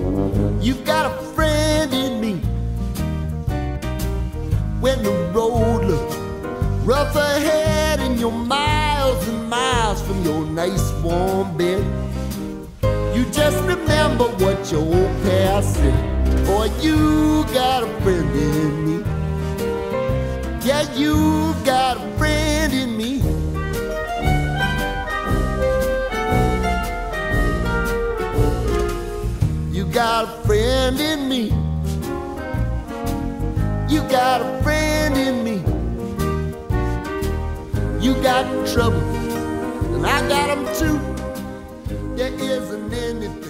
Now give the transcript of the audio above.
You've got a friend in me. When the road looks rough ahead and you're miles and miles from your nice warm bed, you just remember what your old past said. Boy, you got a friend in me. Yeah, you got a friend in me. You got a friend in me. You got a friend in me. You got trouble, and I got them too. There isn't anything